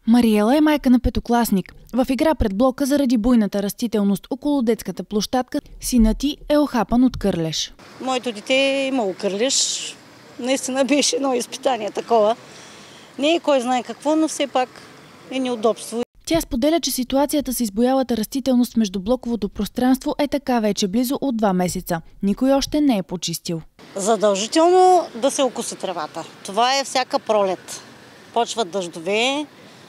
Мариела е майка на петокласник. В игра пред блока заради буйната растителност около детската площадка синът ти е охапан от кърлеж. Моето дете е имало кърлеж. Наистина беше едно изпитание такова. Не е кой знае какво, но все пак е неудобство. Тя споделя, че ситуацията с избуялата растителност между блоковото пространство е така вече близо от 2 месеца. Никой още не е почистил. Задължително да се окоси тревата. Това е всяка пролет. Почват дъждове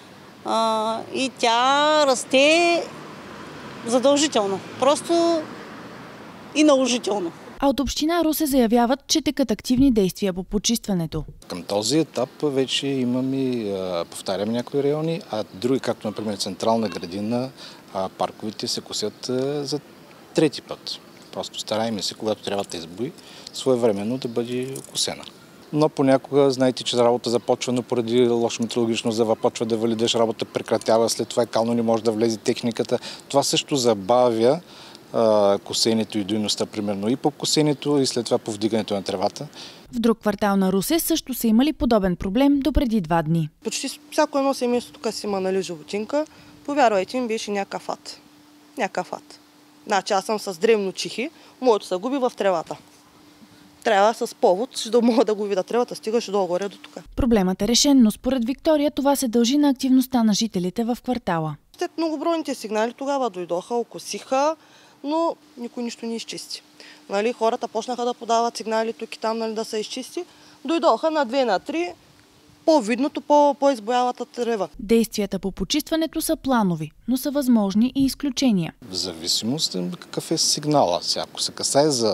и тя расте задължително. Просто и наложително. А от община Русе заявяват, че текат активни действия по почистването. Към този етап вече имаме, повтарям, някои райони, а други, както например Централна градина, парковите се косят за 3-ти път. Просто стараем се, когато трябва да избуи, своевременно да бъде косена. Но понякога, знаете, че работа започва, но поради лошо метеорологично започва да вали дъжд, работа прекратява, след това кално не може да влезе техниката. Това също забавя косенето и дейността, примерно и по косенето, и след това по вдигането на тревата. В друг квартал на Русе също са имали подобен проблем до преди 2 дни. Почти всяко едно семейство тук си има животинка. Повярвайте ми, беше някакъв ад. Някакъв ад. Значи аз съм с древно чихи, моето се губи в тревата. Трябва с повод, за да мога да го видя тревата, стигаше долу-горе до тук. Проблемът е решен, но според Виктория това се дължи на активността на жителите в квартала. След многобройните сигнали тогава дойдоха, окосиха, но никой нищо не изчисти. Хората почнаха да подават сигнали тук и там, да се изчисти. Дойдоха на 2 на 3 по-видното, по-избоялата трева. Действията по почистването са планови, но са възможни и изключения. В зависимост какъв е сигнала. Ако се касае за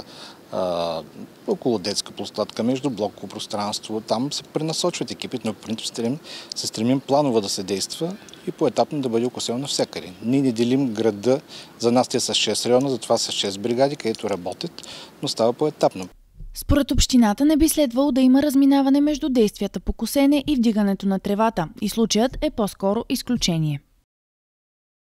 около детска площадка, между блоково пространство, там се пренасочват екипите, но в принцип се стремим планово да се действа и поетапно да бъде окосено навсякъде. Ние не делим града, за нас те са 6 района, затова са 6 бригади, където работят, но става поетапно. Според общината не би следвало да има разминаване между действията по косене и вдигането на тревата и случаят е по-скоро изключение.